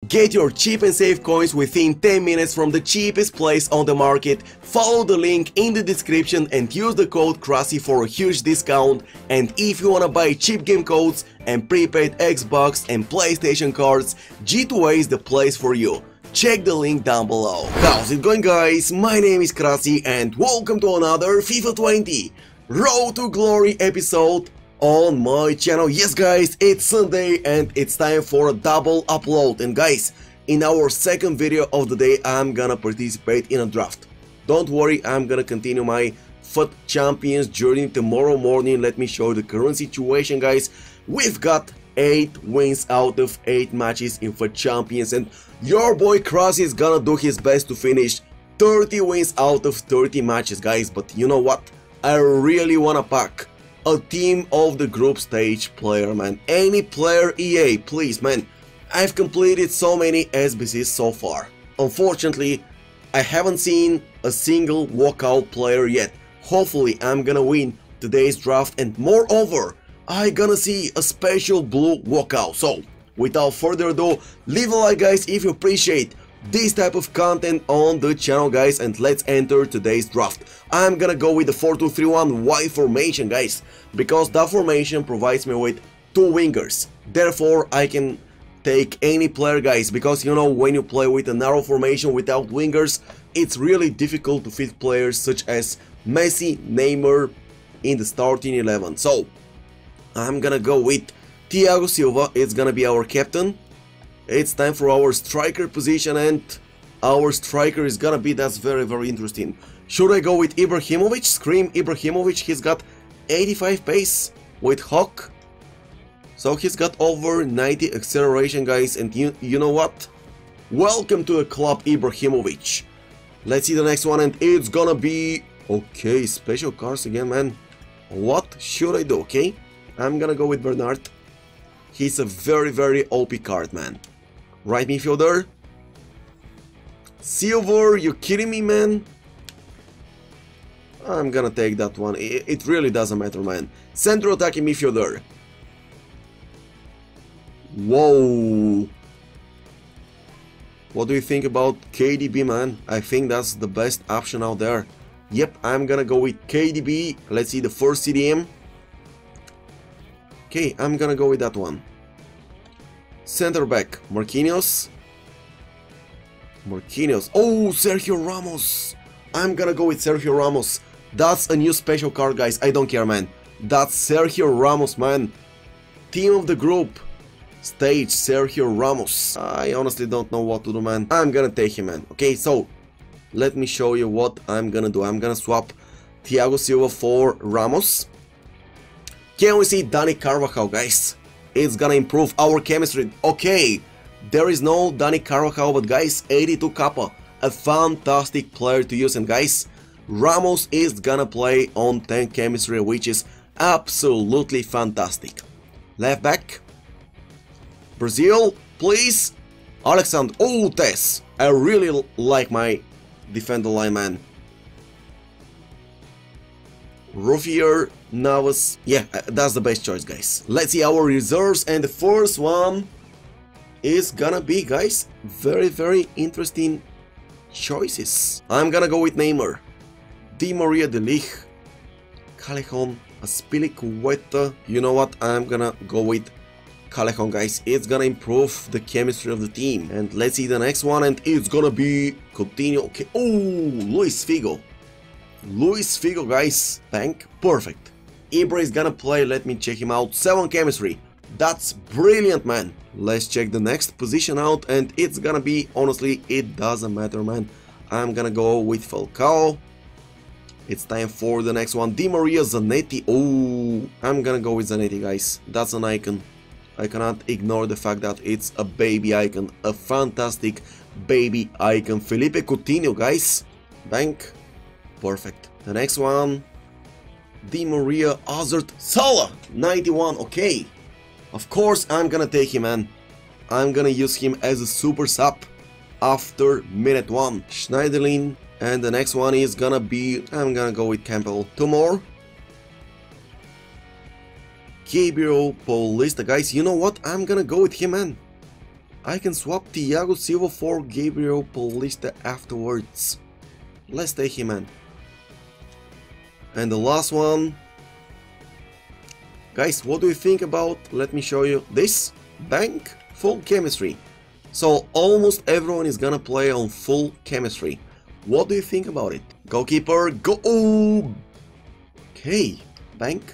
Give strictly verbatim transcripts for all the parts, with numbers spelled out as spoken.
Get your cheap and safe coins within ten minutes from the cheapest place on the market. Follow the link in the description and use the code Krasi for a huge discount. And if you wanna buy cheap game codes and prepaid Xbox and PlayStation cards, G two A is the place for you. Check the link down below. How's it going, guys? My name is Krasi and welcome to another FIFA twenty Road to Glory episode on my channel. Yes, guys, it's Sunday and it's time for a double upload. And guys, in our second video of the day, I'm gonna participate in a draft. Don't worry, I'm gonna continue my FUT Champions journey tomorrow morning. Let me show you the current situation, guys. We've got eight wins out of eight matches in FUT Champions, and your boy Krasi is gonna do his best to finish thirty wins out of thirty matches, guys. But you know what? I really wanna pack a team of the group stage player, man. Any player E A, please, man. I've completed so many S B Cs so far. Unfortunately, I haven't seen a single walkout player yet. Hopefully, I'm gonna win today's draft, and moreover, I gonna see a special blue walkout. So, without further ado, leave a like, guys, if you appreciate this type of content on the channel, guys, and let's enter today's draft. I'm gonna go with the four two three one Y formation, guys, because that formation provides me with two wingers. Therefore, I can take any player, guys, because you know, when you play with a narrow formation without wingers, it's really difficult to fit players such as Messi, Neymar in the starting eleven. So, I'm gonna go with Thiago Silva. It's gonna be our captain. It's time for our striker position, and our striker is gonna be, that's very very interesting. Should I go with Ibrahimovic? Scream Ibrahimovic. He's got eighty-five pace with Hawk, so he's got over ninety acceleration, guys. And you, you know what? Welcome to the club, Ibrahimovic. Let's see the next one, and it's gonna be, okay, special cars again, man. What should I do? Okay, I'm gonna go with Bernard. He's a very very O P card, man. Right midfielder, Silver. You kidding me, man? I'm gonna take that one. It, it really doesn't matter, man. Central attacking midfielder. Whoa. What do you think about K D B, man? I think that's the best option out there. Yep, I'm gonna go with K D B. Let's see the first C D M. Okay, I'm gonna go with that one. Center back, Marquinhos. Marquinhos. Oh, Sergio Ramos. I'm gonna go with Sergio Ramos. That's a new special card, guys. I don't care, man. That's Sergio Ramos, man. Team of the group stage, Sergio Ramos. I honestly don't know what to do, man. I'm gonna take him, man. Okay, so let me show you what I'm gonna do. I'm gonna swap Thiago Silva for Ramos. Can we see Dani Carvajal, guys? It's gonna improve our chemistry. Okay, there is no Dani Carvajal, but guys, eighty-two Kappa, a fantastic player to use. And guys, Ramos is gonna play on ten chemistry, which is absolutely fantastic. Left back, Brazil, please. Alexandre. Oh, Tess. I really like my defender line, man. Ruffier, Navas. Yeah, that's the best choice, guys. Let's see our reserves, and the first one is gonna be, guys, very very interesting choices. I'm gonna go with Neymar, Di Maria, De Ligt, Callejon, Azpilicueta. You know what? I'm gonna go with Callejon, guys. It's gonna improve the chemistry of the team. And let's see the next one, and it's gonna be Coutinho. Okay. Oh, Luis Figo. Luis Figo, guys. Bank. Perfect. Ibra is gonna play. Let me check him out. seven chemistry. That's brilliant, man. Let's check the next position out, and it's gonna be, honestly, it doesn't matter, man. I'm gonna go with Falcao. It's time for the next one. Di Maria, Zanetti. Oh, I'm gonna go with Zanetti, guys. That's an icon. I cannot ignore the fact that it's a baby icon. A fantastic baby icon. Felipe Coutinho, guys. Bank. Perfect. The next one, Di Maria, Hazard, Salah, ninety-one. Okay, of course I'm gonna take him, man. I'm gonna use him as a super sub after minute one. Schneiderlin, and the next one is gonna be, I'm gonna go with Campbell. Two more. Gabriel Paulista, guys. You know what? I'm gonna go with him, man. I can swap Thiago Silva for Gabriel Paulista afterwards. Let's take him, man. And the last one. Guys, what do you think about, let me show you this, bank full chemistry. So almost everyone is gonna play on full chemistry. What do you think about it? Goalkeeper, go! Oh! Okay, bank.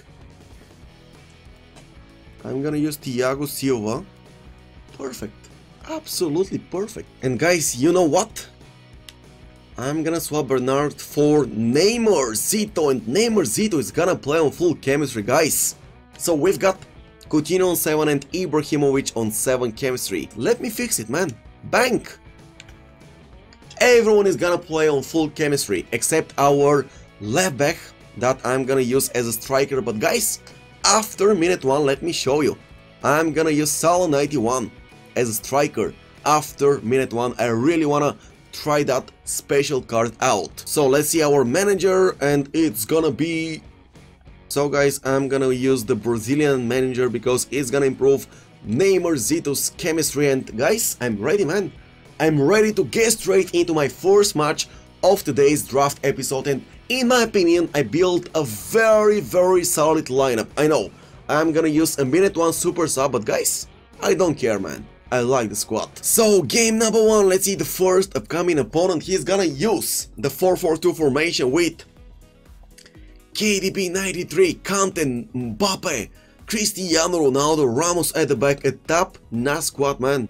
I'm gonna use Thiago Silva. Perfect. Absolutely perfect. And guys, you know what? I'm gonna swap Bernard for Neymar Zito, and Neymar Zito is gonna play on full chemistry, guys. So we've got Coutinho on seven and Ibrahimovic on seven chemistry. Let me fix it, man. Bank! Everyone is gonna play on full chemistry, except our left back that I'm gonna use as a striker. But guys, after minute one, let me show you. I'm gonna use Salah ninety-one as a striker. After minute one, I really wanna try that special card out. So let's see our manager, and it's gonna be... So guys, I'm gonna use the Brazilian manager because it's gonna improve Neymar Zito's chemistry. And guys, I'm ready, man. I'm ready to get straight into my first match of today's draft episode, and in my opinion, I built a very very solid lineup. I know, I'm gonna use a minute one super sub, but guys, I don't care, man. I like the squad. So game number one, let's see the first upcoming opponent. He's gonna use the four four two formation with K D B ninety-three, Kanté, Mbappe, Cristiano Ronaldo, Ramos at the back. A top notch squad, man.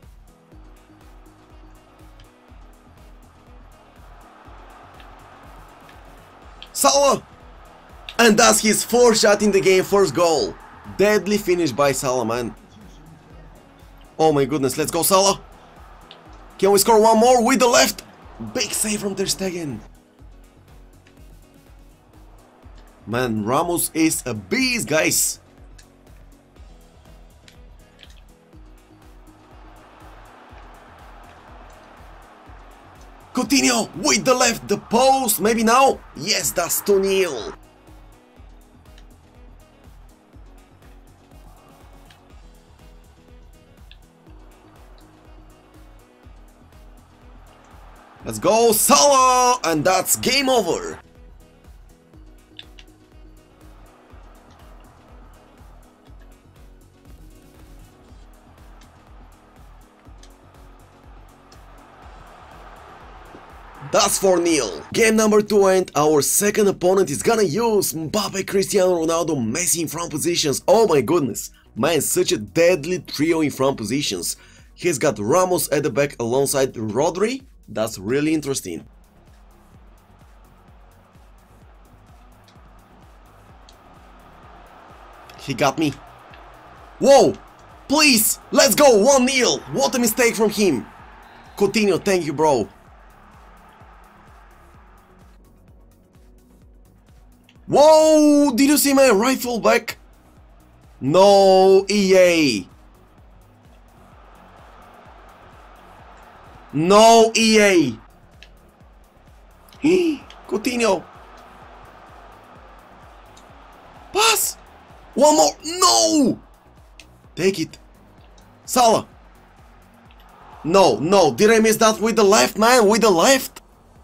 Salah! And that's his fourth shot in the game, first goal. Deadly finish by Salah, man. Oh my goodness, let's go Salah. Can we score one more with the left? Big save from Ter Stegen. Man, Ramos is a beast, guys. Coutinho with the left, the post, maybe now? Yes, that's two nil. Let's go Salah, and that's game over. That's four nil. Game number two, and our second opponent is gonna use Mbappe, Cristiano Ronaldo, Messi in front positions. Oh my goodness, man, such a deadly trio in front positions. He's got Ramos at the back alongside Rodri. That's really interesting. He got me. Whoa! Please! Let's go! one nil! What a mistake from him! Coutinho, thank you, bro. Whoa! Did you see my right full back? No, E A! No, E A! Coutinho! Pass! One more! No! Take it! Salah! No, no, did I miss that with the left, man? With the left?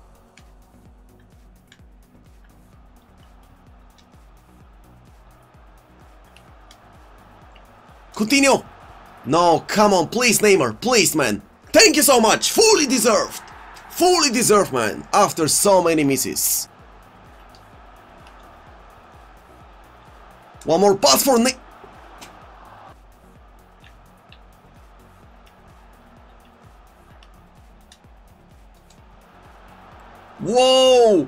Coutinho! No, come on, please, Neymar, please, man! Thank you so much! Fully deserved! Fully deserved, man, after so many misses. One more pass for Ne- Whoa!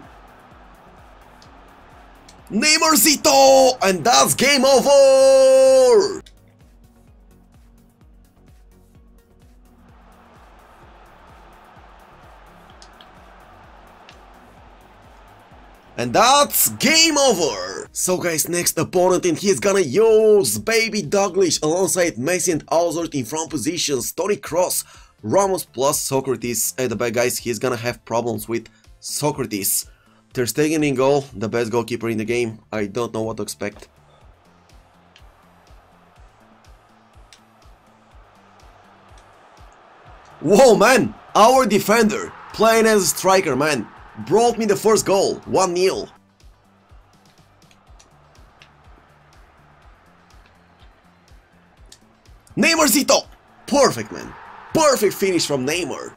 Neymar Zito! And that's game over! And that's game over! So guys, next opponent, and he's gonna use Baby Douglas alongside Messi and Hazard in front positions, Toni Kroos, Ramos plus Socrates at the back. Guys, he's gonna have problems with Socrates. Ter Stegen in goal, the best goalkeeper in the game. I don't know what to expect. Whoa, man! Our defender, playing as a striker, man, brought me the first goal. one nil. Neymarzito! Perfect, man. Perfect finish from Neymar.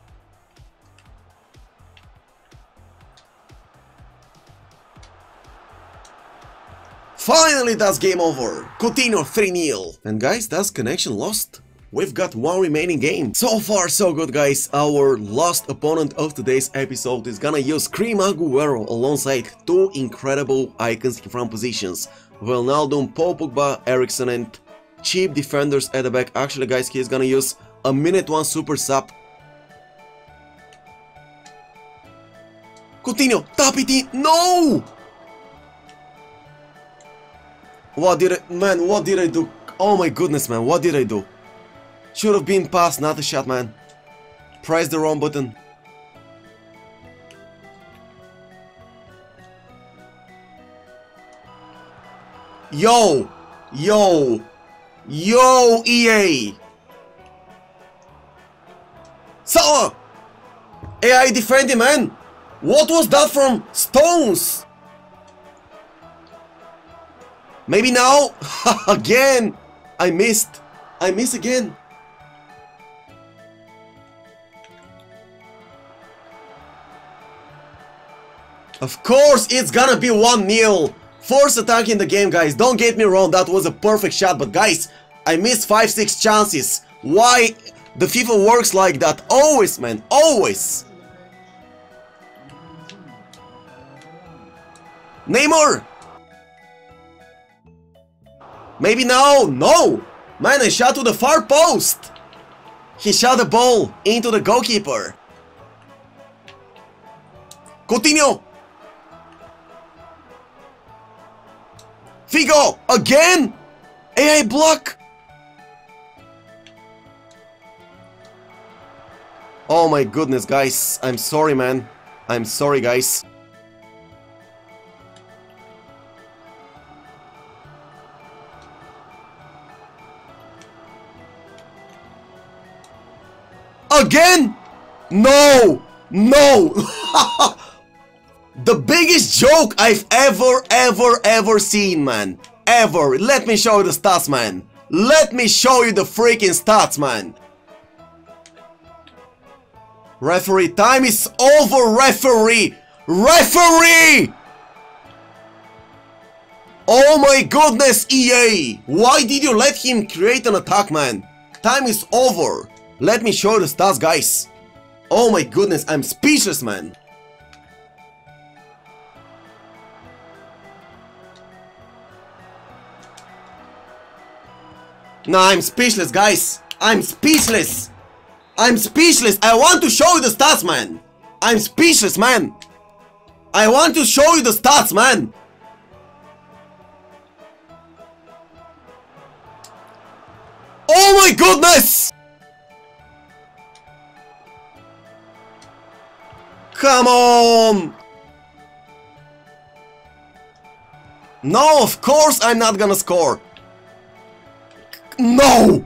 Finally, that's game over. Coutinho three nil. And guys, that's connection lost. We've got one remaining game. So far, so good, guys. Our last opponent of today's episode is gonna use Cream Aguero alongside two incredible icons in front positions. Wijnaldum, Paul Pogba, Eriksen, and cheap defenders at the back. Actually, guys, he's gonna use a minute one super sub. Coutinho, tap it in. No! What did I... Man, what did I do? Oh my goodness, man, what did I do? Should have been passed, not a shot, man. Press the wrong button. Yo! Yo! Yo, E A! Salah! A I defending, man! What was that from Stones? Maybe now? Again! I missed. I miss again. Of course it's gonna be one nil. First attack in the game, guys. Don't get me wrong, that was a perfect shot. But guys, I missed five six chances. Why the FIFA works like that? Always, man. Always. Neymar! Maybe now? No! Man, I shot to the far post! He shot the ball into the goalkeeper. Coutinho! Figo! Again? A I block! Oh my goodness, guys. I'm sorry, man. I'm sorry, guys. Again? No! No! The biggest joke I've ever, ever, ever seen, man. Ever. Let me show you the stats, man. Let me show you the freaking stats, man. Referee, time is over, referee! Referee! Oh my goodness, E A! Why did you let him create an attack, man? Time is over. Let me show you the stats, guys. Oh my goodness, I'm speechless, man. No, I'm speechless, guys. I'm speechless. I'm speechless. I want to show you the stats, man. I'm speechless, man. I want to show you the stats, man. Oh my goodness! Come on! No, of course I'm not gonna score. No!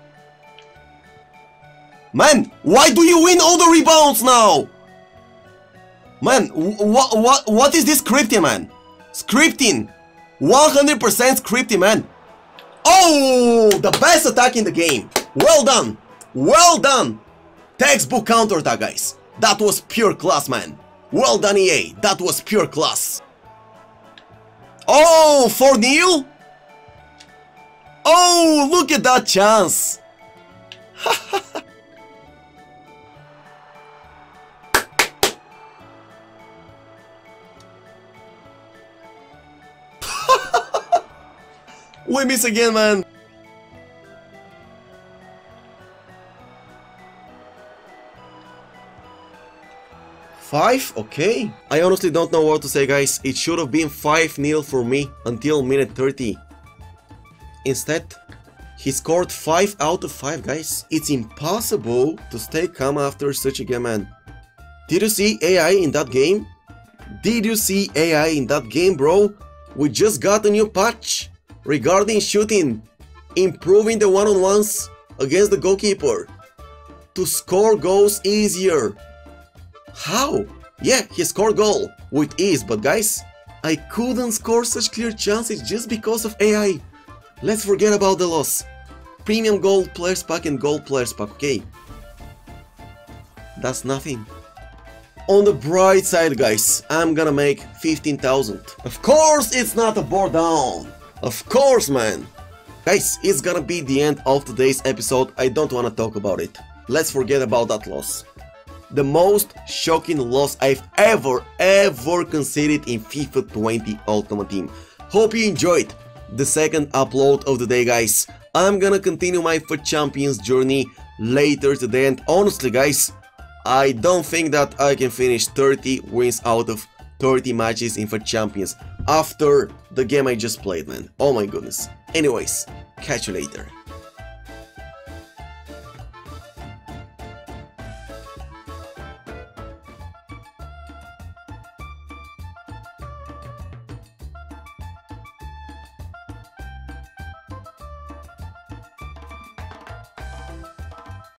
Man, why do you win all the rebounds now? Man, what what what is this scripting, man? Scripting, one hundred percent scripting, man. Oh, the best attack in the game. Well done, well done. Textbook counter attack, guys. That was pure class, man. Well done, E A. That was pure class. Oh, four nil. Oh, look at that chance. We miss again, man. Five? Okay. I honestly don't know what to say, guys. It should have been five nil for me until minute thirty. Instead, he scored five out of five, guys. It's impossible to stay calm after such a game, man. Did you see A I in that game? Did you see A I in that game, bro? We just got a new patch regarding shooting, improving the one-on-ones against the goalkeeper. to score goals easier. How? Yeah, he scored goal with ease, but guys, I couldn't score such clear chances just because of A I. Let's forget about the loss. Premium gold players pack and gold players pack, okay? That's nothing. On the bright side, guys, I'm gonna make fifteen thousand. Of course it's not a board down. Of course, man. Guys, it's gonna be the end of today's episode. I don't wanna talk about it. Let's forget about that loss. The most shocking loss I've ever, ever considered in FIFA twenty Ultimate Team. Hope you enjoyed the second upload of the day, guys. I'm gonna continue my FUT Champions journey later today, and honestly, guys, I don't think that I can finish thirty wins out of thirty matches in FUT Champions after the game I just played, man. Oh my goodness. Anyways, catch you later.